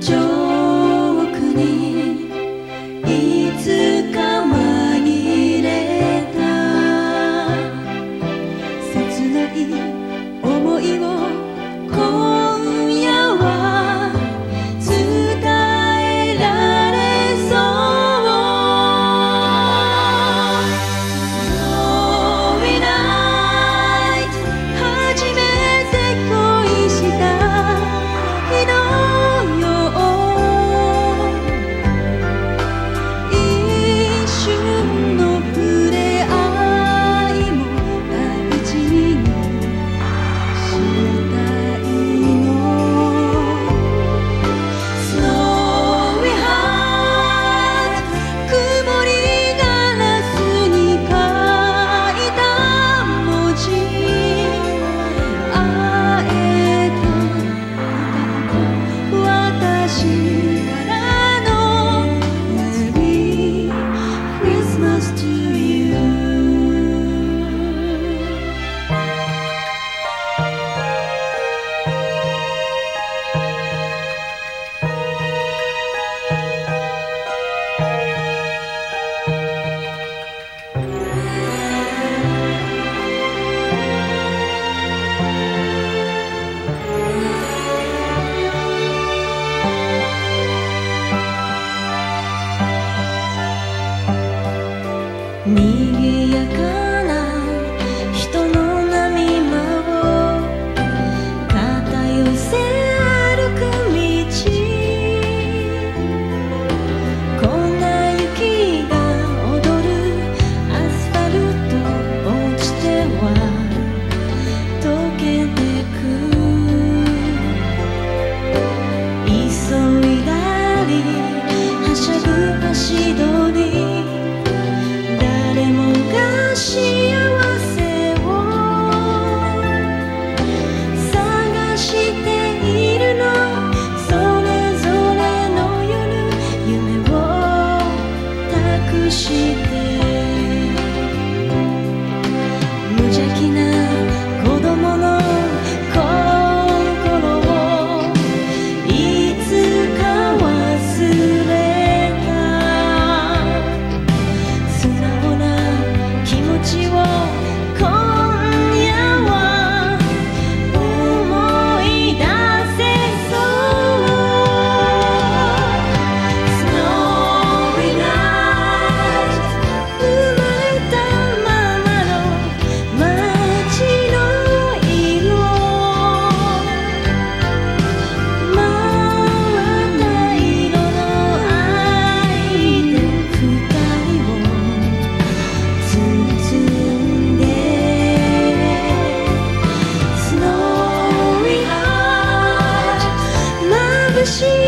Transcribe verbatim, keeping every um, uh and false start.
遠くにいつか紛れた切ない想いを今夜は伝えられそう。 Snowy night 初めて恋した日のよう一瞬の触れ合いも大事にしたいの。 Snowy heart 曇りガラスに書いた文字会えた私からの Merry Christmas to you。 賑やかな人の波間を肩寄せ歩く道、粉雪が踊るアスファルト落ちては溶けてく。急いだりはしゃぐ足取り、誰もが幸せを探しているの。それぞれの夜夢を託して無邪気な子供の心をいつか忘れた素直な気持ちを今夜は思い出せそう。 Snowy night 生まれたままの街の色、真っ赤色の愛で二人を包んで Snowy heart 眩しい